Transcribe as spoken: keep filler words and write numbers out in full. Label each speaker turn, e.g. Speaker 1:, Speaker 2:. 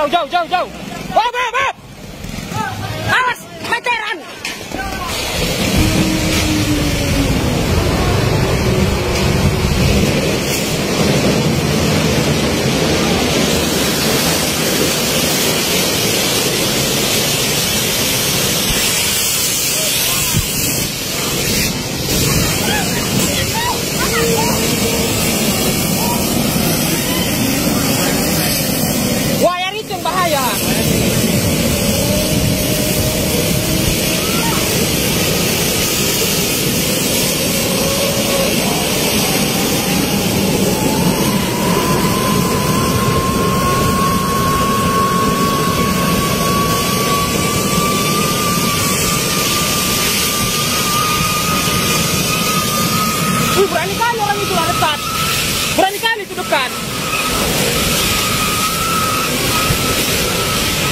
Speaker 1: Jauh, jauh, jauh, jauh. Oh, beb, beb. Awas, meteran. Wah, yang itu yang bahaya. Wih, berani kali orang itu lah dekat. Berani kali itu dekat.